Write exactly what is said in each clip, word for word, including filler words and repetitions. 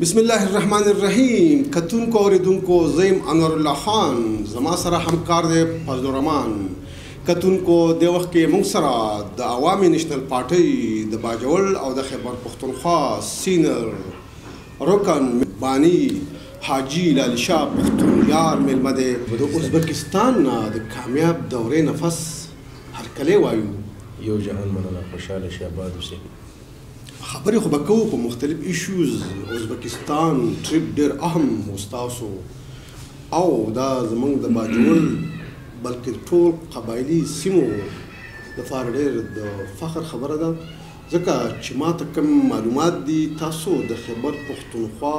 بسم الله الرحمن الرحیم. کتونکو اوریدونکو زیم انور الله خان زما سره همکار دی فضل الرحمن. کتونکو د وخت کې موږ سره د عوامي نېشنل پارټۍ د باجوړ او د خیبر پښتونخوا سینر رکن بانی حاجی لالی شاه پختون یار میلمه دی. د ازبکستان نه د کامیاب دورې نفس هرکلی وایو. یو جهان مننه، خوشحاله شي، آباد اوسئ. خبرې خو به کوو په مختلف ایشوز. ازبکستان ټریپ ډېر اهم و ستاسو او دا زموږ د باجوړ بلکې ټول قبایلي سیمو دپاره ډېر د فخر خبره ده، ځکه چې ما ته کوم معلومات دي تاسو د خیبر پښتونخوا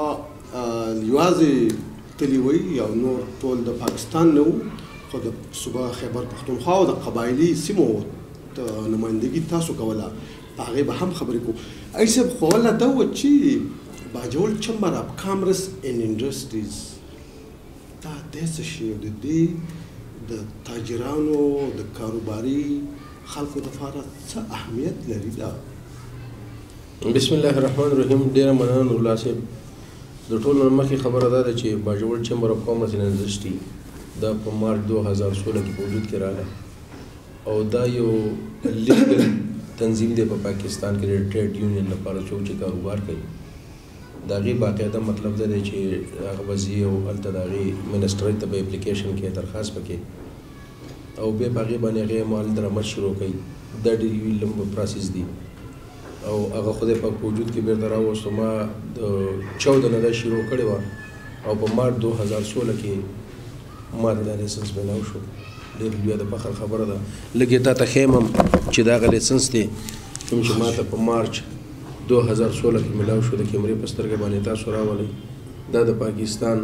یوازې تلي وئ او نور ټول د پاکستان نه وو، خو د صوبه خیبر پښتونخوا او د قبایلي سیمو نمایندګي تاسو کوله. په هغې به هم خبرې کوو. اي صاحب خو ولا دا و چې باجوړ چمبر اف کامرس اینډ انډسټریز دا داسې شی د دې د تاجرانو د کاروباري خلکو دپاره څه اهمیت لري؟ دا بسم الله الرحمن الرحیم. ډېره مننه نورالله صاحب. د ټولو نه مخکې خبره دا ده چې باجوړ چمبر اف کامرس اینډ انډسټري دا په مارچ دو هزار سوله کې په وجود کې راغله او دا یو لیګل تنظیم دی په پاکستان کې د ټریډ یونین لپاره څوک چې کاروبار کوي د هغې باقاعده مطلب دا دی چې هغه به ځي او هلته د هغې منسټرۍ ته به اپلیکیشن کوي، درخواست به کوي او بیا په هغې باندې هغې هم هلته رمټ شروع کوي. دا ډېر یوې لمبه پروسس دی او هغه خدای پاک په وجود کې بېرته راوستو. ما د چوده نه دا شروع کړې وه او په مارچ دو هزار سوله کې ما ته دا لایسنس میلاو شو. ډېر لویه د فخر خبره ده. لږ یې تا ته ښیم هم چې دا هغه لایسنس دی کوم چې ما ته په مارچ دو هزار سوله کې میلاو شو. د کیمرې په سترګه باندې تاسو راولئ. دا د پاکستان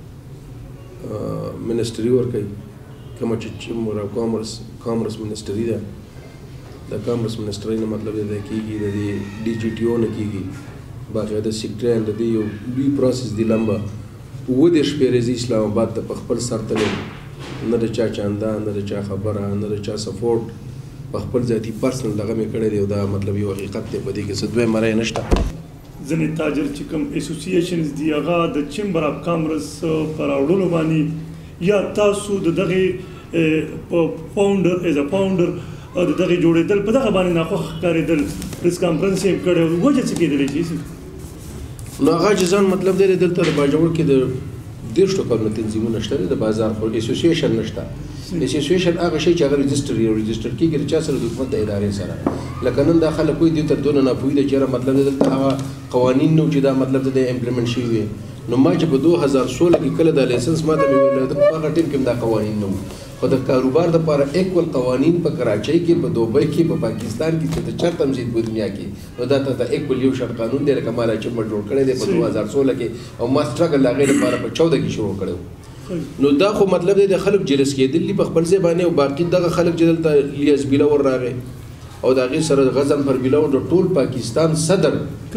منسټري ورکوي، کومه چې چمبر اف کامرس کامرس منسټري ده. د کامرس منسټرۍ نه مطلب دی دا کېږي د دې ډي جي ټي او نه کېږي باقاعده سیکټریان د دې یو لوی پروسس دی. لمبه اووه دېرش پیرې زه اسلام آباد ته په خپل سر تللی، نه د چا چانده، نه د چا خبره، نه د چا سپورټ، په خپل ذاتي پرسنل دغه مې کړی دی او دا مطلب یو حقیقت دی. په دې کې څه دویم رای نشته. ځینې تاجر چې کوم اسوسییشنز دي هغه د چمبر اف کامرس په راوړلو باندې یا تاسو د دغې فاونډر ایز ا فاونډر د دغې جوړېدل په دغه باندې ناخوښه ښکارېدل، پریس کانفرنس یې کړی، وجه څه کېدلی شي؟ نو هغه چې ځان مطلب دی دلته د باجوړ کې د دېرشو کلونو تنظیمونه شته دي، د بازار خو اسوسییشن نشته. اسوسییشن هغه شی چې هغه رجسټر یو رجسټر کېږي د چا سره؟ د حکومت د ادارې سره. لکه نن دا خلک وایي دوی تر دونه ناپوهي ده چې یاره مطلب دی دلته هغه قوانین نه و چې دا مطلب دی د امپلیمنټ شوي وي. نو ما چې په دو هزار سوله کې کله دا لایسنس ما ته مې ویل په هغه ټیم کې هم دا قوانین نه وو، خو د کاروبار دپاره ایکول قوانین په کراچۍ کې، په دوبۍ کې، په پاکستان کې چې ته چېرته هم ځې په دنیا کې، نو دا ته ایکول یو شان قانون دی. لکه ما دا چمبر جوړ کړی دی په دو هزار سوله کې او ما سټرګل د هغې لپاره په چوده کې شروع کړی و. نو دا خو مطلب دی د خلک جلس کېدل دي په خپل ځای باندې او باقي دغه خلک چې دلته لیاس بیلور راغی او د هغې سره غزن پر بیلور د ټول پاکستان صدر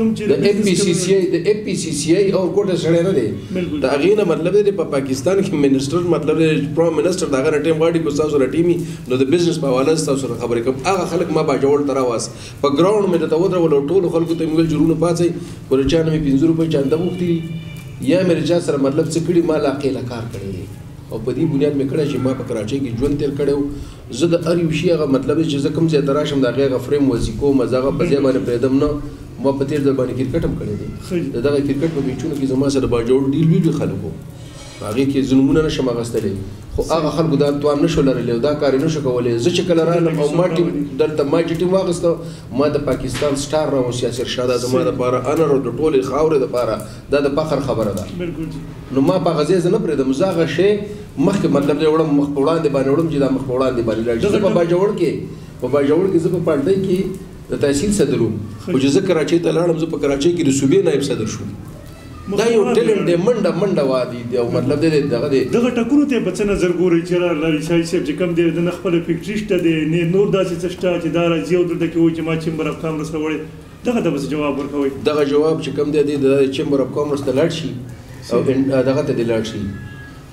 د ایم پی سی سی آی د ایم پی سی سی آی او کوټه سړی نه دی. د هغې نه مطلب دی په پاکستان کې منسټر مطلب دی پرایم منسټر د هغه نه ټیم غواړي که ستاسو سره ټیمي نو د بزنس په حواله ستاسو سره خبرې کوم. هغه خلک ما باجوړ ته راواست، په ګراونډ مې درته ودرول او ټولو خلکو ته مې ویل جرونه پاڅئ، خو له چا نه مې پنځه روپۍ چانده غوښتي یا مې له چا سره مطلب څه کړي، ما لاقې له کار کړی دی او په دې بنیاد مې کړی چې ما په کراچۍ کې ژوند تېر کړی و. زه د هر یو شي هغه مطلب دی چې زه کوم ځای ته راشم د هغې هغه فریم وضعي کوم، زه هغه په ځای باندې پرېږدم نه. ما په تېر ځل باندې کرکټ هم کړی دی. د دغه کرکټ په میچونو کې زما سره باجوړ ډېر لوی لوی خلک وو، په هغې کې زه نومونه نشم اخیستلی، خو هغه خلکو دا توان نشو لرلی او دا کار یې نشو کولی. زه چې کله رالم او ما ټیم دلته ما چې ټیم واخیسته، ما د پاکستان سټار راوست یاسر شاه، دا زما دپاره انر او د ټولې خاورې دپاره دا د فخر خبره ده. نو ما په هغه ځای زه نه پرېږدم، زه هغه شی مخکې مطلب دی وړم مخ په وړاندې باندې وړم چې دا مخ په وړاندې باندې لاړ شي. زه په باجوړ کې په باجوړ کې زه په پالټۍ کې د تحصیل صدر وم، خو چې زه کراچۍ ته لاړم، زه په کراچۍ کې د صوبې نایب صدر شوم. دا یو ټیلنټ دی، منډه منډه وادي دی او مطلب دی دغه دی. دغه ټکرو ته به څه نظر ګورئ چې لالي شاه صاحب چې کوم دی د نه خپله فکټري شته دی، نور داسې څه شته چې دا راځي او دلته کې وایي چې ما چمبر اف کامرس راوړی، دغه ته به څه جواب ورکوئ؟ دغه جواب چې کوم دی د چمبر اف کامرس ته لاړ شي او دغه ته دې لاړ شي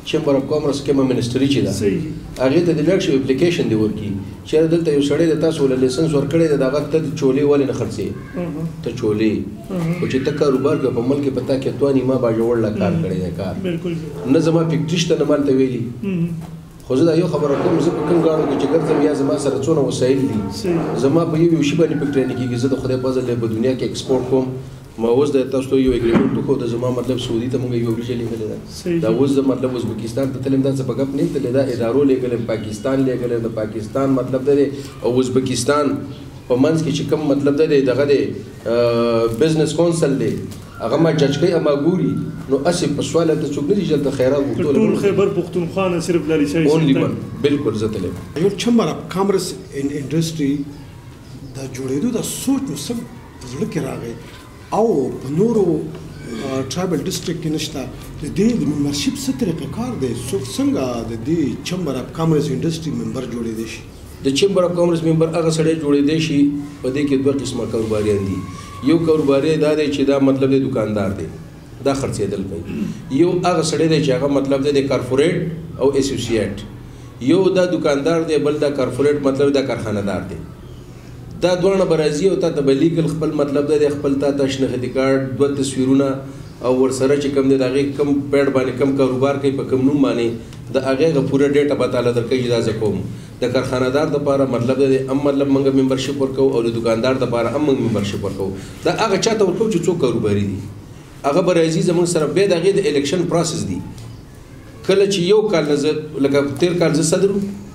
چیمبر اف کامرس کومه منسټري چې ده هغې ته د لاړ شي اپلیکیشن دې ورکړي چېرې دلته یو سړی د تاسو له لایسنس ورکړی دی د هغه ته چولې ولې نه خرڅې ته چولې خو چې ته کاروبار کوې په ملک کې په تا کې تواني ما باجوړ له کار کړی دی کار نه زما فیکټري شته نه مالته ویلي خو زه دا یو خبره کوم زه په کوم ګاڼو کې چې ګرځم یا زما سره څونه وسایل دي زما په یو یو شي باندې فکر نه کېږي زه د خدای فضل دی په دنیا کې ایکسپورټ کوم ما اوس د تاسو ته یو اګریمنټ وکړو د زما مطلب سعودي ته موږ یو ویزه لیکلې ده دا اوس د مطلب ازبکستان ته تلم دا څه په ګپ نه تللی دا ادارو لیکلم پاکستان لیکلم د پاکستان مطلب دی او ازبکستان په منځ کې چې کوم مطلب دی دغه دی بزنس کونسل دی هغه ما جج کوي اما ګوري نو اسې په سواله ته څوک نه دي چې د خیرات غوښتل ټول خیبر پښتونخوا نه صرف لالي شاه اونلی ون بالکل زه تلم یو چمبر اف کامرس ان انډستری د جوړېدو د سوچ نو سم زړه کې راغی او په نورو ټرایبل ډسټرکټ کې نشته د دې د ممبرشپ څه طریقه کار دی څوک څنګه د دې چمبر اف کامرس انډستری ممبر جوړېدی شي د چیمبر اف کامرس ممبر هغه سړی جوړېدی شي په دې کې دوه قسمه کاروباریان دي یو کاروباری دا دی چې دا مطلب دی دکاندار دی دا خرڅېدل کوي یو هغه سړی دی چې هغه مطلب دی د کارپوریټ او اسوسییټ یو دا دکاندار دی بل دا کارپوریټ مطلب دا کارخانه دار دی دا دواړه به راځي او تا ته به لیګل خپل مطلب دی خپل تا ته شناختی کارت دوه تصویرونه او ورسره چې کوم دی د هغې کم پیډ باندې کم کاروبار کوي په کم نوم باندې د هغې هغه پوره ډیټه به تعالی درکوي چې دا زه کوم د کارخانهدار دپاره مطلب دی هم مطلب موږ ممبرشپ ورکوو او د دکاندار دپاره هم موږ ممبرشپ ورکوو دا هغه چا ته ورکوو چې څوک کاروباري دي هغه به راځي زموږ سره بیا د هغې د الیکشن پروسس دی کله چې یو کال نه زه لکه تېر کال زه صدر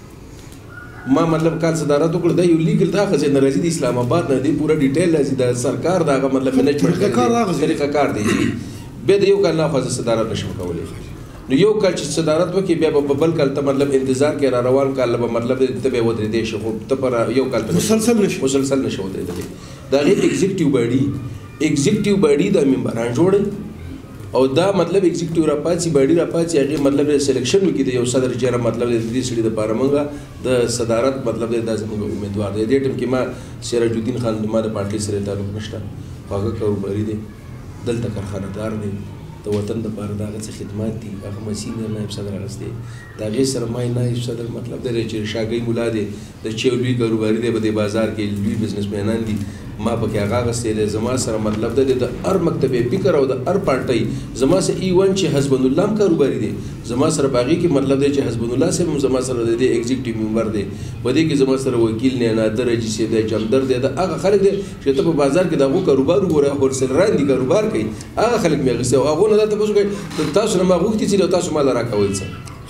ما مطلب کال صدارت وکړ دا یو لیګل دا هغه ځای نه راځي د اسلام آباد نه دی پوره ډیټیل راځي د سرکار د هغه مطلب منیجمنټ طریقه کار دی بیا د یو کال نه خو زه صدارت نشم کولی نو یو کال چې صدارت وکړي بیا به بل کال ته مطلب انتظار کې را روان کال به مطلب ته به ودرېدی شي خو ته پر یو کال مسلسل نشي مسلسل نشي ودرېدلی د هغې ایګزیکټیو باډي ایګزیکټیو باډي د ممبران جوړوي او دا مطلب ایگزیکټیو راپاتې باډي راپاتې هغې مطلب سلیکشن وکړي د یو صدر چېرې مطلب د دې سړي دپاره موږ د صدارت مطلب دی دا زموږ امیدوار دی دې ټیم کې ما سراج الدین خان ما د پارټۍ سره تعلق نشته خو هغه کاروباري دی دلته کارخانهدار دی د وطن دپاره د هغه څه خدمات دي هغه ما سینیر نایب صدر اخیستی د هغې سره ما نایب صدر مطلب دی چې شاګۍ ملا دی د چې یو لوی کاروباري دی په دې بازار کې لوی بزنسمینان دي ما پکې هغه اخیستی دی زما سره مطلب دی د هر مکتبې فکر او د هر پارټۍ زما سره ای ون چې حسب الله هم کاروباري دی زما سره په هغې کې مطلب دی چې حسب الله صاحب هم زما سره د دې ایګزیکټیو ممبر دی په دې کې زما سره وکیل نه نادر حاجي صاحب دی جمدر دی د هغه خلک دی چې ته په بازار کې د هغو کاروبار وګوره هولسیلران دي کاروبار کوي هغه خلک مې اخیستی او هغو نه دا تپوس کوي تاسو نه ما غوښتي چې تاسو ما له راکوئ څه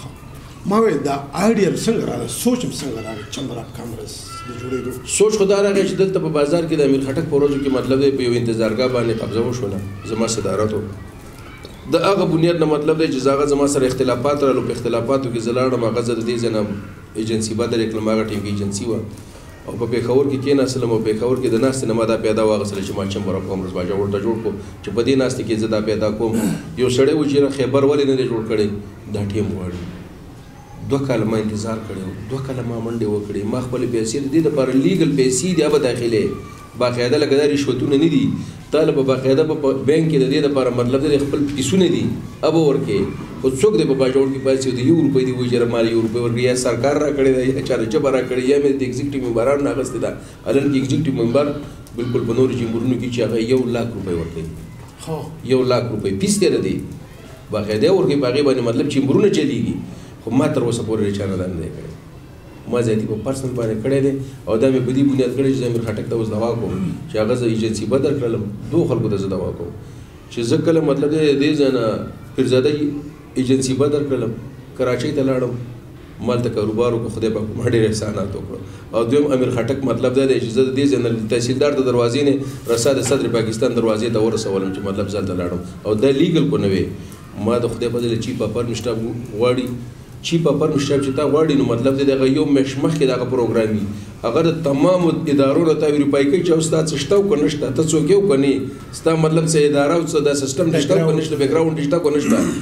ما وایي دا آیډیا څنګه راغی سوچ هم څنګه راغی چمبر اف کامرس د جوړېدو سوچ خو دا راغی چې دلته په بازار کې د امیر خټک په ورځو کې مطلب دی په یو انتظارګاه باندې قبضه وشوله زما صدارت و د هغه بنیاد نه مطلب دی چې هغه زما سره اختلافات رالو په اختلافاتو کې زه لاړم هغه زه د دې ځای نه ایجنسي بدله کړم هغه ټیم کې ایجنسي وه او په پېښور کې کېناستلم او پېښور کې د ناستې نه ما دا پیدا واغېستله چې ما چمبر اف کامرس باجوړ ته جوړ کړو چې په دې ناستې کې زه دا پیدا کوم یو سړی و چې خیبر ولې نه دی جوړ کړی دا ټیم غواړي دوه کاله ما انتظار کړی و دوه کاله ما منډې وکړې ما خپلې پیسې د دې دپاره لیګل پیسې دي هغه داخلې باقاعده لکه دا رشوتونه نه دي تا له به باقاعده په بینک کې د دې دپاره مطلب دی خپل پیسونه دي هغه ورکړې خو څوک دی په باجوړ کې پیسې د یو روپۍ دي وایي چې ما یو روپۍ ورکړې یا سرکار را کړې ده یا چا جبه را کړې یا مې د ایګزیکټیو ممبرانو نه اخیستې ده الان کې ایګزیکټیو ممبر بالکل په نورو چیمبرونو کې چې هغه یو لاک روپۍ ورکوي یو لاک روپۍ فیس دی نه دی باقاعده ورکوي په هغې باندې مطلب چیمبرونه چلېږي خو ما تر اوسه پورې چا نه دا نه دی کړی ما ذاتي په پرسنل باندې کړی دی او دا مې په دې بنیاد کړی چې امیر خټک ته اوس دوا کوم چې هغه زه ایجنسي بدر کړلم دو خلکو ته زه دوا کوم چې زه کله مطلب دی دې ځای نه پیرزاده ایجنسي بدر کړلم کراچۍ ته لاړم مالته کاروبار وکړو خدای پاک ما ډېر احسانات وکړو او دویم امیر خټک مطلب دا دی چې زه د دې ځای نه تحصیلدار د دروازې نه رسا د صدر پاکستان دروازې ته ورسولم چې مطلب ځان ته لاړم او دا لیګل کو نه وی ما د خدای په دې چیف اپر مشتاب غواړي چیف اپر مشتاب چې تا غواړي نو مطلب دی دغه یو میاشت مخکې دغه پروګرام وي هغه د تمامو ادارو نه تا ویریفای کوي چې ستا څه شته او که نشته ته څوک یې او که نه ستا مطلب څه اداره او څه دا سیسټم شته او که نشته بیکګراونډ شته او که نشته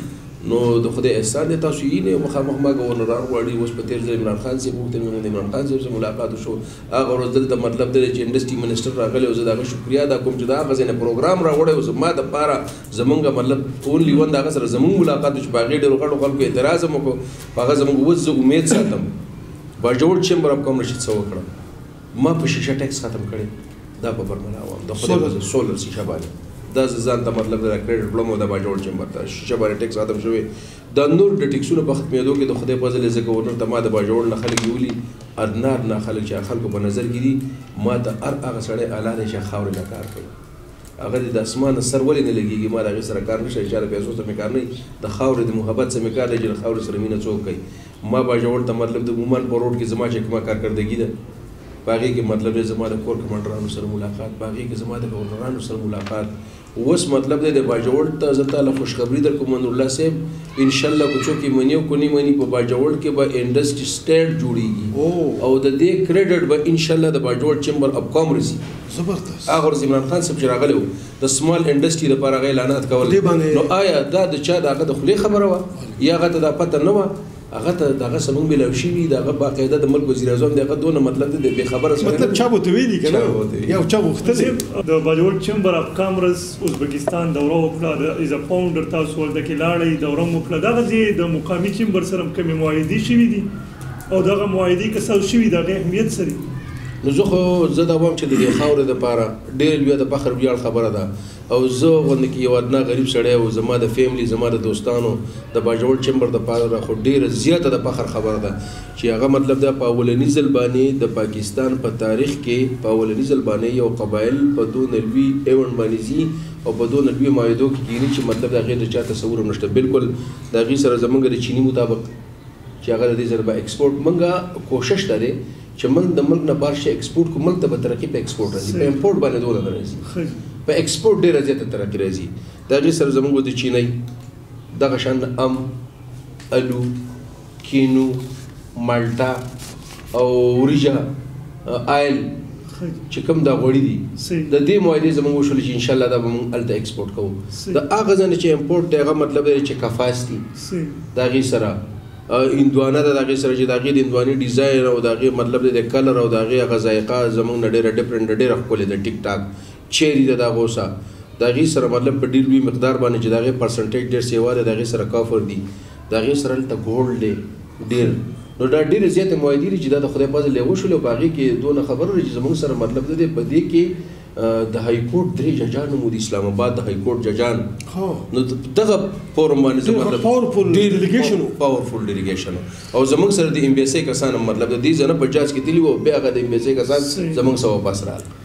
نو د خدای احسان دی تاسو یې نه مخامخ ما ګورنران غواړي اوس په تېر ځل عمران خان صاحب وغوښتل مې د عمران خان صاحب سره ملاقات وشو هغه ورځ دلته مطلب دی چې انډسټري منسټر راغلی او زه د هغه شکریا ادا کوم چې د هغه ځای نه پروګرام راوړی او زما دپاره زمونږ مطلب اونلي ون د هغه سره زمونږ ملاقات وشو په هغې ډېرو غټو خلکو اعتراض هم وکړو په هغه زمونږ اوس زه امید ساتم باجوړ چیمبر اف کامرس چې څه وکړه ما په شیشه ټیکس ختم کړی دا په برملا وم د خدای سولر شیشه باندې دا ځان ته مطلب د کریډټ کړم او د باجوړ چیمبر ته شیشه باندې ټیکس ختم شوی دا نور د ټیکسونو په ختمېدو کې د خدای په فضل زه ګورنر ته ما د باجوړ نه خلک یولي ادنا ادنا خلک چې خلکو په نظر کې دي ما ته هر هغه سړی اعلی دی چې خاورې نه کار کوي هغه د اسمانه سر ولې نه لګېږي ما د هغې سره کار نشته چې د پیسو سره مې کار نه وي د خاورې د محبت سره مې کار دی چې د خاورې سره مینه څوک کوي ما باجوړ ته مطلب د مومن په روډ کې زما چې کومه کارکردګي ده په هغې کې مطلب دی زما د کور کمانډرانو سره ملاقات په هغې کې زما د ګورنرانو سره ملاقات اوس مطلب دی د باجوړ ته زه تاله خوشخبري در کوم منورالله صاحب انشاءالله که څوک یې مني او که نه مني په باجوړ کې به انډسټري سټیټ جوړېږي او د دې کریډټ به انشاءالله د باجوړ چیمبر اف کامرس زبردست هغه ورځ عمران خان صاحب چې راغلی و د سمال انډسټري لپاره هغه اعلانات کول نو آیا دا د چا د هغه د خولې خبره وه یا هغه ته دا پته نه وه هغه ته دغه سمون ملاو شوي د هغه باقاعده د ملک وزیر اعظم د هغه دونه مطلب دی بې خبره سره مطلب چا به ورته ویلي که نه یا چا غوښتلی د باجوړ چیمبر اف کامرس ازبکستان دوره وکړه د ایز ا فاونډر تاسو هلته کې لاړئ دوره مو وکړه دغه ځای د مقامي چیمبر سره هم کومې معاهدې شوي دي او دغه معاهدې که څه شوي د هغې اهمیت څه دی نو زه خو زه دا وایم چې د دې خاورې دپاره ډېر لویه د فخر ویاړ خبره ده او زه غوندې کې یو ادنا غریب سړی او زما د فیملی زما د دوستانو د باجوړ چیمبر دپاره خو ډېره زیاته د فخر خبره ده چې هغه مطلب ده په اولني ځل باندې د پاکستان په تاریخ کې په اولني ځل باندې یو قبایل په دونه لوی ایونډ باندې ځي او په دونه لوی معاهدو کې کېږي چې مطلب د هغې د چا تصور هم نشته بالکل د هغې سره زموږ د چیني مطابق چې هغه د دې سره به ایکسپورټ موږ کوشش ته دی چې موږ د ملک نه بهر شی ایکسپورټ کړو ملک ته به ترقي په ایکسپورټ راځي په امپورټ باندې دونه نه راځي په ایکسپورټ ډېره زیاته ترقي راځي د هغې سره زموږ د چینی دغه شان ام الو کینو مالټا او وریجه آیل چې کوم دا غوړي دي د دې معاهدې زموږ وشولې چې انشاءالله دا به موږ هلته ایکسپورټ کوو د هغه ځای نه چې امپورټ دی هغه مطلب دی چې کفاس دي د هغې سره هندوانه ده د هغې سره چې د هغې د هندواني ډیزاین او د هغې مطلب دی د کلر او د هغې هغه ذایقه زموږ نه ډېره ډفرنټ ډېره ښکلې ده ټیک ټاک چیري ده د هغو سه د هغې سره مطلب په ډېر لوی مقدار باندې چې د هغې پرسنټیج ډېر سیوا دی د هغې سره کافر دي د هغې سره هلته ګولډ دی ډېر نو دا ډېرې زیاتې معاهدې دي چې دا د خدای فضل یې وشولې او په هغې کې دونه خبره ده چې زموږ سره مطلب ده دی په دې کې د های کورټ درې ججان مو د اسلام آباد د های کورټ ججان نو دغه فورم باندې مطلب پاورفل ډیلیګیشن پاورفل ډیلیګیشن او زموږ سره د ایم بي اس ای کسان مطلب د دې ځنه په جاج کې تللی وو بیا هغه د ایم بي اس ای کسان زموږ سره واپس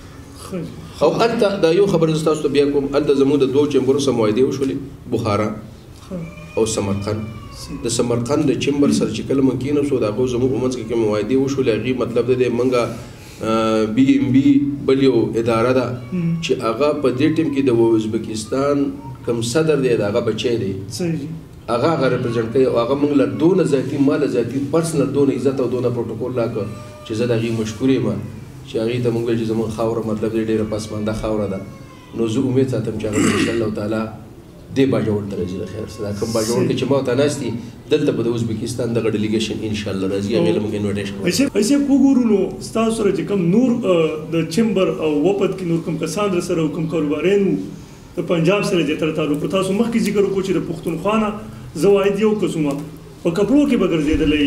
راغله او هلته دا یو خبره زه تاسو ته بیا کوم هلته زموږ د دوو چیمبرو سره معاهدې وشولې بخارا او سمرقند د سمرقند د چیمبر سره چې کله موږ کېناستو د هغو زموږ په منځ کې کومې معاهدې وشولې هغې مطلب د دې موږ بی ام بی بل یو اداره ده چې هغه په دې ټیم کې د ازبکستان کوم صدر دی د هغه بچی دی هغه هغه ریپرزینټ کوي او هغه موږ له دونه ذاتي ما له ذاتي پرسنل دونه عزت او دونه پروټوکول راکړه چې زه د هغې مشکور یم چې هغې ته موږ ویل چې زموږ خاوره مطلب دی ډېره پسمانده خاوره ده نو زه امید ساتم چې هغه انشاءالله تعالی دې باجوړ ته راځي د خیر سره دا کوم باجوړ کې چې ما ورته ناست دي دلته به د ازبکستان دغه ډیلیګیشن انشاءالله راځي هغې له موږ انویټیشن کوو ایسې وګورو نو ستاسو سره چې کوم نور د چیمبر او وپد کې نور کوم کسان در سره او کوم کاروباریان وو د پنجاب سره زیاتره تعلق تاسو مخکې ذکر وکړو چې د پښتونخوا نه زواید یو قسمه په کپړو کې به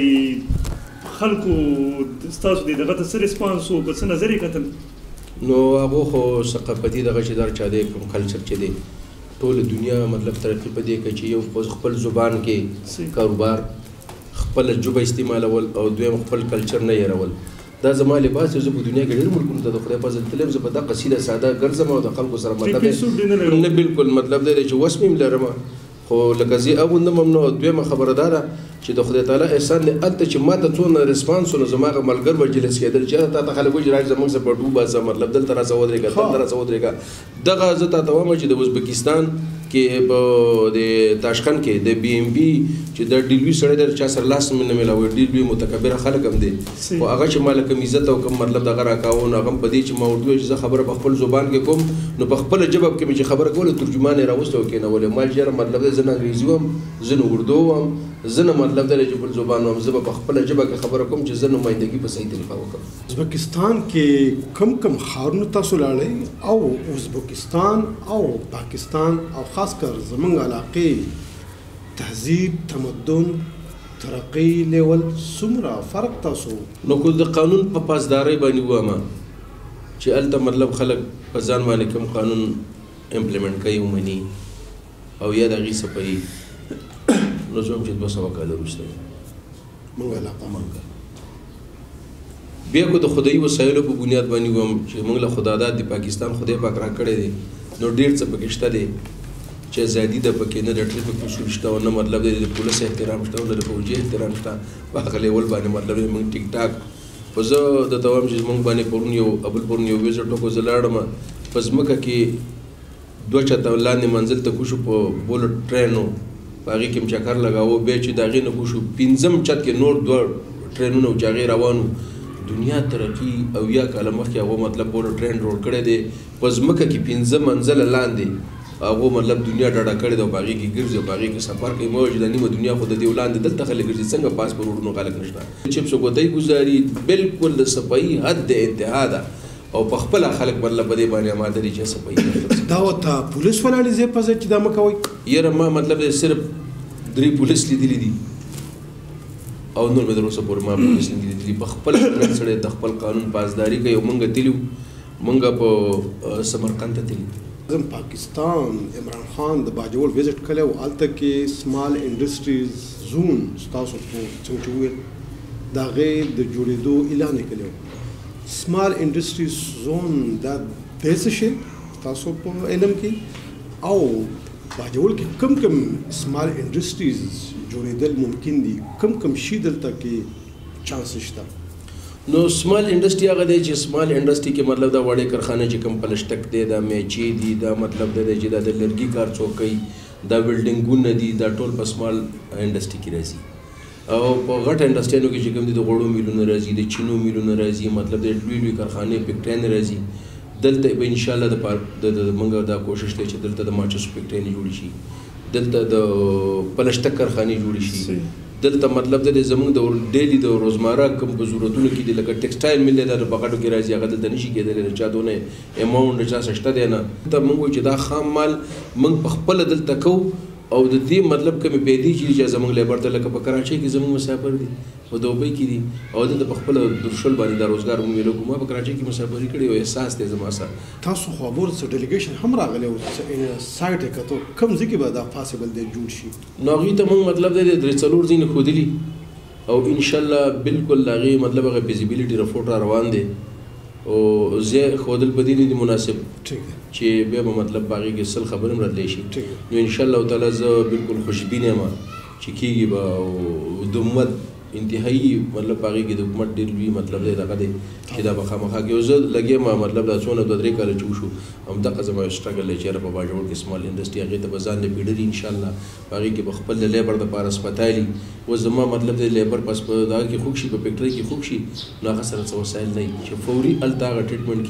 ګرځېدلی خلکو ستاسو د دغه ته څه ریسپانس و په څه نظر یې کتل نو هغو خو ثقافتي دغه چې در چا دی کوم کلچر چې دی ټوله دنیا مطلب ترقي په دې کوي چې یو خپل زبان کې کاروبار خپله ژبه استعمالول او دویم خپل کلچر نه هېرول دا زما لباس زه په دنیا کې ډېر ملکونو ته د خدای فضل تلم زه په دغه سیده ساده ګرځم او د خلکو سره مطلب نه بالکل مطلب دی چې وس مې هم لرم خو لکه زه اغوندم هم نو دویمه خبره دا ده چې د خدای تعالی احسان دی هلته چې ما ته څونه ریسپانس و نو زما هغه ملګر به جلس کېدل چې تا ته خلک وایي چې راځه زموږ سره په ډوبه ځه مطلب دلته راسه ودرېږه دلته راسه ودرېږه دغه زه تا ته وایم چې د ازبکستان کې په د تاشقند کې د بی ام بي چې د ډیلوي سړی در چا سره لاس نه میلاوي ډیلوي متکبره خلک هم دي خو هغه چې ما لکه عزت او کوم مطلب دغه راکاوه نو هغه په دې چې ما ورته چې زه خبره په خپل زبان کې کوم نو په خپل ژبه کې مې چې خبره کوله ترجمان یې راوسته کېنولې ما چې مطلب دی زه نه انګریزي وم زه نه اردو وم زه نه مطلب دی چې بل زبان وم زه به په خپله ژبه کې خبره کوم چې زه نمایندګي په صحیح طریقه وکړم ازبکستان کې کم کم ښارونو تاسو لاړئ او ازبکستان او پاکستان او خاص کر زمونږ علاقې تهذیب تمدن ترقی لیول څومره فرق تاسو نو که د قانون په پاسدارۍ باندې ووایم چې هلته مطلب خلک په ځان باندې کوم قانون امپلیمنټ کوي ومني او یا د هغې څه کوي نو زه هم چې دوه سوه کاله وروسته موږ علاقه منګه بیا که د خدایي وسایلو په بنیاد باندې ووایم چې موږ له خداداد د پاکستان خدای پاک راکړی دی نو ډېر څه پکې شته دی چې ازادي ده پکې نه د ټریفک اصول شته او نه مطلب دی د پولیس احترام شته او نه د فوجي احترام شته په هغه لیول باندې مطلب دی موږ ټیک ټاک خو زه درته وایم چې موږ باندې پرون یو ابل پرون یو ویزټ وکړو زه لاړم په ځمکه کې دوه چته لاندې منزل ته کوشو په بولټ ټرین و په هغې کې م چکر لګاوه بیا چې د هغې نه کوشو پنځم چت کې نور دوه ټرینونه و چې هغې روان وو دنیا ترقي اویا کاله مخکې هغو مطلب بولټ ټرین جوړ کړی دی په ځمکه کې پنځه منزله لاندې هغو مطلب دنیا ډډه کړې ده او په هغې کې ګرځي او په هغې کې سفر کوي مه چې دا نیمه دنیا خو د دې ولاندې دلته خلک ګرځي څنګه پاس پر وړونو خلک نشته چپس او ګوتۍ ګزاري بلکل د صفایي حد د انتها ده او په خپله خلک مطلب په دې باندې اماده دي چې صفایي دا ورته پولیس ولاړې ځای په ځای چې دا مه کوئ یاره ما مطلب صرف درې پولیس لیدلي دي او نور مې تر اوسه پورې ما پولیس نه دي لیدلي په خپل سړی د خپل قانون پاسداري کوي او موږ تللي موږ په سمرقند ته تللي زم پاکستان عمران خان د باجوړ وزټ کړی و هلته کې سمال انډسټریز زون ستاسو په څنګه چې وویل د هغې د جوړېدو اعلان یې کړی و سمال انډسټریز زون دا دی څه شی ستاسو په علم کې او باجوړ کې کم کم سمال انډسټریز جوړېدل ممکن دي کم کم شي دلته کې چانس شته نو سمال انډسټري هغه دی چې سمال انډسټري کې مطلب دا وړې کارخانه چې کوم پلسټک دی دا میچې دي دا مطلب دی چې دا د لرګي کار څوک کوي دا بلډینګونه دي دا ټول په سمال انډسټري کې راځي او په غټ انډسټریانو کې چې کوم دي د غوړو میلونه راځي د چینو میلونه راځي مطلب د لوی لوی کارخانې فیکټرۍ راځي دلته به انشاءالله د موږ دا کوشش دی چې دلته د ماچسو فیکټرۍ جوړې شي دلته د پلسټک کارخانې جوړې شي دلته مطلب د زموږ د ډیلی د روزمره کوم په ضرورتونو کې دي لکه ټیکسټایل مل دی دا په غټو کې راځي هغه دلته نشي کېدلی د چا دونه اماونټ چا څه شته دی نه ته موږ وایو چې دا خام مال موږ په خپله دلته کوو او د دې مطلب کومې پیدې چې دي چې زموږ لیبر ته لکه په کراچۍ کې زموږ مسافر دي په دوبۍ کې دي او دلته په خپله درشل باندې دا روزګار موږ میلو کوو ما په کراچۍ کې مسافري کړې او احساس دی زما سره تاسو خو ابور څه ډیلیګیشن هم راغلی و سایټ یې کتو کوم ځای کې به دا پاسبل دی جوړ شي نو هغوی ته موږ مطلب دی درې څلور ځینې ښودلي او انشاءالله بالکل د هغې مطلب هغه فیزیبیلیټي رپورټ را روان دی او ځای ښودل په دې نه دي مناسب چې بیا به مطلب په هغې کې سل خبرې هم راتلی شي نو انشاءالله تعالی زه بالکل خوشبین یم چې کېږي به او د امت انتهایی مطلب په هغې کې د حکومت ډېر لوی مطلب دی دغه دی چې دا به خامخا کې او زه لګیم مطلب دا څونه دوه درې کاله چې وشو همدغه زما یو سټرګل دی چې یاره په باجوړ کې سمال انډسټري هغې ته به ځان نه پیډري انشاءالله په هغې کې به خپل د لیبر دپاره سپتالي اوس زما مطلب دی لیبر پس په دغه کې خوږ شي په فیکټرۍ کې خوږ شي نو هغه سره څه وسایل نه وي چې فوري هلته هغه ټریټمنټ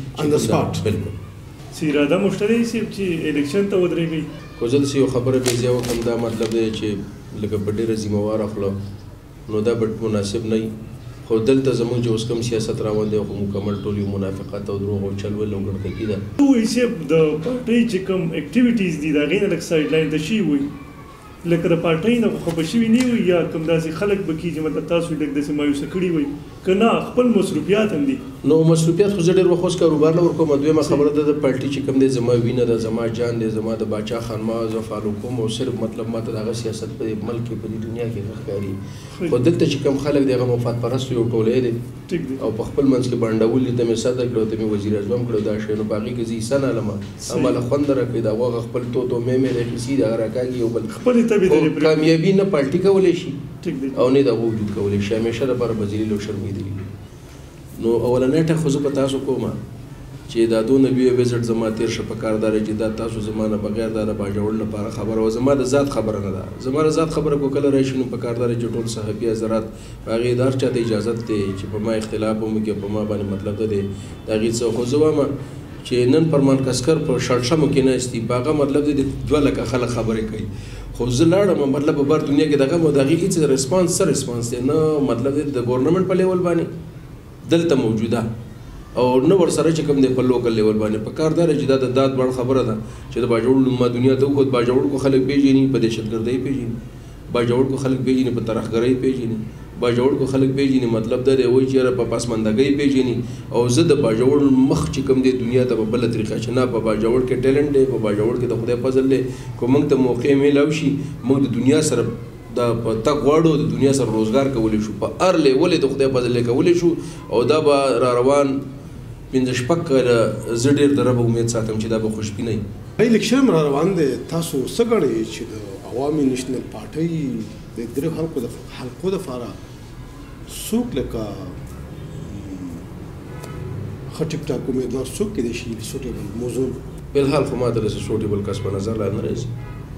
کېږي بالکل څه اراده مو شته دی صاحب چې الیکشن ته ودرېږئ خو زه داسې یو خبره بې ځایه وکړم دا مطلب دی چې لکه په ډېره ذمهواره خوله نو دا به مناسب نه وي خو دلته زموږ چې اوس کوم سیاست روان دی خو مکمل ټول یو منافقت او دروغ او چلول او ګڼککي ده وایي صاحب د پارټۍ چې کوم اکټیویټیز دي د هغې نه لږ سایډ لاین ته شوي وي لکه د پارټۍ نه خو به شوي نه وي یا کوم داسې خلک به کېږي چې مطلب تاسو لږ داسې مایوسه کړي وي که نه خپل مصروفیات هم دي نو مصروفیات خو زه ډېر وخت اوس کاروبار له ورکوم دویمه خبره ده د پارټي چې کوم دی زما وینه ده زما جان دی زما د باچا خانما زه فالو کوم او صرف مطلب ما ته د هغه سیاست په دې ملک کې په دې دنیا کې ښه ښکاري خو دلته چې کوم خلک دی هغه مفاد پرست یو ټولی دی او په خپل منځ کې بانډول دي ته مې صدر کړو ته مې وزیر اعظم کړو دا شی نو په هغې کې زه حصه نه هلم هماله خوند راکوي د هغه خپل تو تو مې مې راخیستي د هغه راکاږي یو بل خپلې طبیعت کامیابي نه پارټي کولی شي او نه د هغه وجود کولی شي همیشه دپاره به ذلیل او شرمېدلي نو اولنی ټک خو زه په تاسو کوم چې دا دونه لوی وزټ زما تیر شه په کار داره چې دا تاسو زما نه بغیر دا د باجوړ لپاره خبره وه زما د ذات خبره نه ده زما د ذات خبره کو کله راشي نو په کار داره چې ټول صحافي حضرات هغې د هر چا ته اجازت دی چې په ما اختلاف هم وکړي په ما باندې مطلب ده دی د هغې څه خو زه وایم چې نن پرمان کسکر په شړشمو کې ناست دي په هغه مطلب دی د دوه لکه خلک خبرې کوي خو زه لاړم مطلب په بر دنیا کې دغه مو د هغې هېڅ ریسپانس څه ریسپانس دی نه مطلب دی د ګورنمنټ په لیول باندې دلته موجوده او نه ورسره چې کوم دی په لوکل لیول باندې په کار دا چې دا د داد بړ خبره ده چې د باجوړ ما دنیا ته وخت باجوړ کو خلک پیژني په دهشتګردۍ پیژني باجوړ کو خلک پیژني په ترخګرۍ پیژني باجوړ کو خلک پیژني مطلب دا دی وایي چې په پسماندګۍ پیژني او زه د باجوړ مخ چې کوم دی دنیا ته په بله طریقه چې نه په باجوړ کې ټیلنټ دی په باجوړ کې د خدای فضل دی که موږ ته موقع میلاو شي موږ د دنیا سره دا په تک غواړو د دنیا سره روزګار کولی شو په هر لیول د خدای فضل کولی شو او دا به را روان پنځه شپږ کاله زه ډېر د ربه امید ساتم چې دا به خوشبینه وي الیکشن را روان دی تاسو څه ګڼئ چې د عوامي نیشنل پارټۍ د درې خلکو د حلقو دپاره څوک لکه ښه ټیک ټاک امیدوار څوک کیدای شي سوټیبل موضوع فلحال خو ما ته داسې سوټیبل کس په نظر لا نه راځي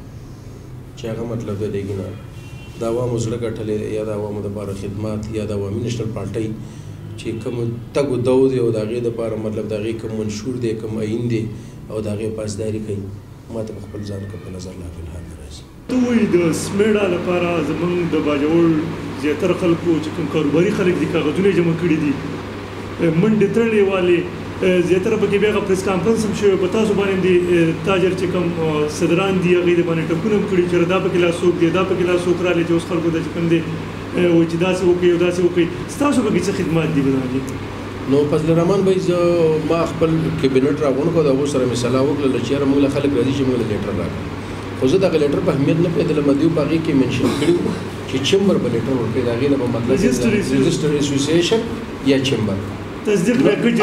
چې هغه مطلب د دی نه د عوامو زړه ګټلی دی یا د عوامو دپاره خدمات یا د عوامي نیشنل پارټۍ چې کوم تګ و دو دی او د هغې دپاره مطلب د هغې کوم منشور دی کوم عین دی او د هغې پاسداري کوي ما ته په خپل ځان کې په نظر لا فلحال نه راځي ته وایي د سمیړه لپاره زموږ د باجوړ زیاتره خلکو چې کوم کاروباري خلک دي کاغذونه جمع کړي دي منډې تړلې والې زیاتره پکې بیا هغه پریس کانفرنس هم شوی په تاسو باندې تاجر چې کوم صدران دي هغې د باندې ټکونه هم کړي چې دا پکې لاس څوک دی دا پکې لاس څوک رالی چې اوس خلکو ته چې کوم دی وایي چې داسې وکړئ او داسې وکړئ ستاسو پکې څه خدمات دي بدانجي نو فضل الرحمن بھائی زه ما خپل کابینټ راغونډ کړو د هغو سره مې سلا وکړله چې یاره موږ له خلک راځي چې موږ له لیټر راکړو خو زه دغه لیټر په اهمیت نه پوهېدلم دوی په هغې کې منشن کړي وو چې چمبر به لیټر ورکوي د هغې نه به مطلب رجسټر اسوسیشن یا چمبر تصدیق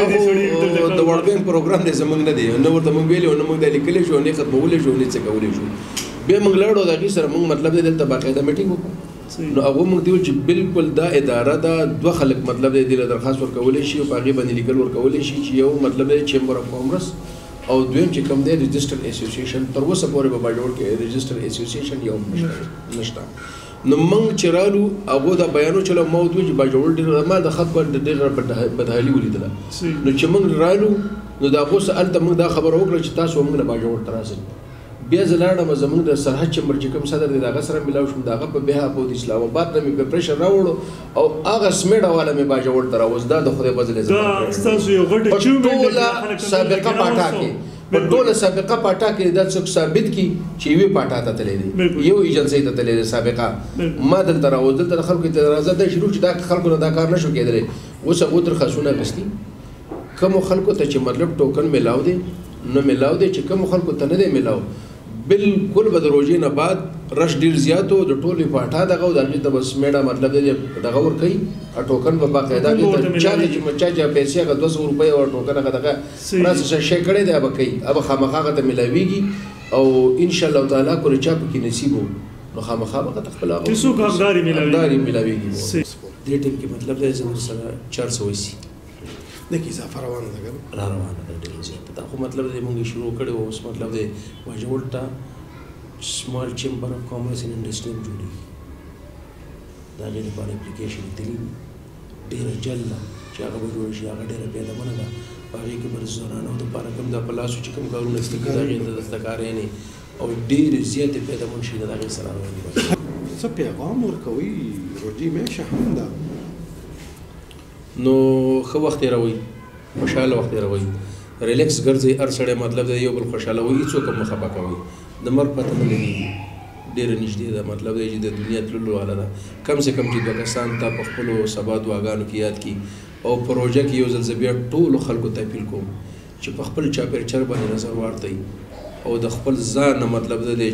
د وړبین پروګرام دی زموږ نه دی نه ورته موږ ویلي او نه موږ دا لیکلی شو نه ختمولی شو نه څه کولی شو بیا موږ لاړو د هغې سره موږ مطلب دی دلته باقاعده میټینګ وکړو نو هغه موږ دی چې بالکل دا اداره ده دوه خلک مطلب دی دې له درخواست ورکولی شي او په هغې باندې لیکل ورکولی شي چې یو مطلب دی چیمبر اف کامرس او دویم چې کوم دی رجسټر اسوسیشن تر اوسه پورې په باجوړ کې رجسټر اسوسیشن یو نشته نو موږ چې رالو هغو دا بیانو چلو ما ورته وویل چې باجوړ ډېر ما د خط باندې ډېره بدحالي ولیدله نو چې موږ رالو نو د هغو څه هلته موږ دا خبره وکړه چې تاسو موږ له باجوړ ته راسئ بیا زه لاړم زموږ د سرحد چمبر چې کوم صدر دی د هغه سره میلاو شوم د هغه په بهاپ او د اسلام آباد نه مې په پریشر راوړو او هغه سمیډه والا مې باجوړ ته راوست دا د خدای فضل دا ستاسو یو غټ ټوله سابقه پاټا کې په ټوله سابقه پاټا کې دا څوک ثابت کړي چې یوې پاټا ته تللی دی یو ایجنسۍ ته تللی دی سابقه ما دلته راوست دلته د خلکو اعتراضات دا شروع چې دا خلکو نه دا کار نه شو کېدلی اوس هغو درخواستونه اخیستي کومو خلکو ته چې مطلب ټوکن میلاو دی نو میلاو دی چې کومو خلکو ته نه دی میلاو بالکل به د روژې نه بعد رش ډېر زیات و د ټولې پاټا دغه و د هغې ته به سمیډه مطلب دی دغه ورکوي ټوکن به باقاعده دې چا چې چا چې پیسې هغه دوه سوه روپۍ او ټوکن هغه دغه راسه شی کړی دی هغه کوي هغه خامخا هغه ته میلاویږي او انشاءالله تعالی که چا پکې نصیب و نو خامخا به هغه ته خپل څوک حقداري میلاویږي دې ټیم کې مطلب دی زموږ سره چار سوه اسی دغه اضافه روانه ده را روانه ده ډېر زیات دا خو مطلب دی موږ شروع کړی و اوس مطلب دی باجوړ ته سمال چیمبر اف کامرس اینډ انډسټري هم جوړېږي د هغې لپاره اپلیکیشن لیکلي ډېره جلد ده چې هغه به جوړه شي هغه ډېره پیدامنه ده په هغې کې به د زنانو دپاره کوم دا په لاسو چې کوم کارونه زده کړي د هغې د دستکارانې او ډېرې زیاتې پیدامن شي د هغې سره روانې څه پیغام ورکوئ روژې میاشته هم ده نو ښه وخت تېروئ خوشحاله وخت تېروئ ریلیکس ګرځئ هر سړی مطلب دی یو بل خوشحالوئ هېڅوک هم مه خفه کوئ د مرګ پته نه لګېږي ډېره نږدې ده مطلب دی چې د دنیا تللو واله ده کم سے کم چې دوه کسان تا په خپلو سبا دعاګانو کې یاد کړي او پروژه کې یو ځل زه بیا ټولو خلکو ته اپیل کوم چې په خپل چاپېرچر باندې نظر واړوئ او د خپل ځان نه مطلب دا دی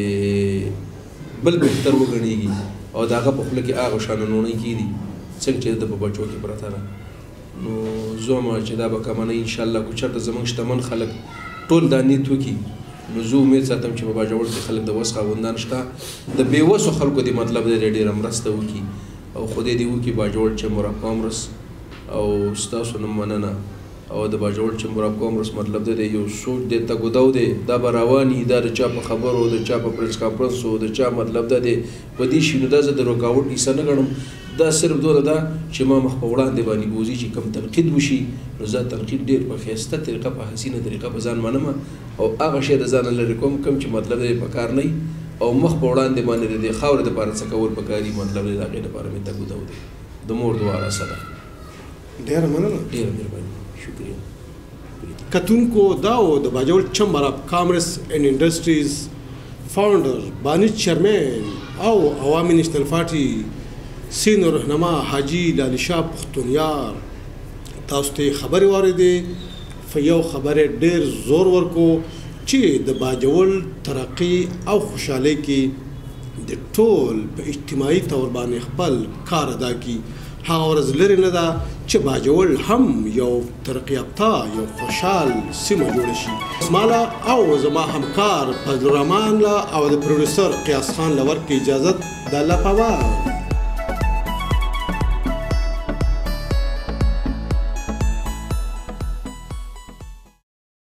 چې بل بهتر وګڼېږي او د هغه په خوله کې هغه شانه نوڼۍ کېدي څنګه چې د په بچو کې پرته ده نو زه وایم چې دا به کمه نه انشاءالله که چېرته زموږ شتمن خلک ټول دا نیت وکړي نو زه امید ساتم چې په باجوړ کې خلک د وس خاوندان شته د بېوسو خلکو دې مطلب دی ډېره مرسته وکړي او خدای دې وکړي باجوړ چیمبر اف کامرس او ستاسو نه مننه او د باجوړ چمبر اف کامرس مطلب دی یو سوچ دی تګوداو دی دا به رواني دا د چا په خبرو د چا په پریس کانفرنس او د چا مطلب دا دی په دې شي نو دا زه د رکاوټ حصه نه ګڼم دا صرف دومره ده چې ما مخ په وړاندې باندې بوځي چې کوم تنقید وشي نو زه تنقید ډېر په ښایسته طریقه په حسینه طریقه په ځان منم او هغه شی د ځانه لرې کوم کوم چې مطلب دی په کار نه او مخ په وړاندې باندې د دې خاورې دپاره څه کول پکار دي مطلب دی د هغې دپاره مې تګوداو دی د مور دعا راسه ده ډېره مننه ډېره مهرباني شکریه کتونکو دا و د باجوړ چمبر اف کامرس اینڈ انډسټریز فاؤنڈر بانی چیئرمین او عوامی نیشنل پارټي سینیور رهنما حاجی لالی شاه پختون یار تاسو ته خبرې واردې په یو خبرې ډېر زور ورکو چې د باجوړ ترقي او خوشحالۍ کې د ټول په اجتماعي طور باندې خپل کار ادا کړي هغه ورځ لرې نه ده چې باجوړ هم یو ترقي یافته یو خوشحال سیمه جوړه شي. زما او زما همکار فضل الرحمن له او د پروډوسر قیاس خان له ورکړې اجازت د الله په امان.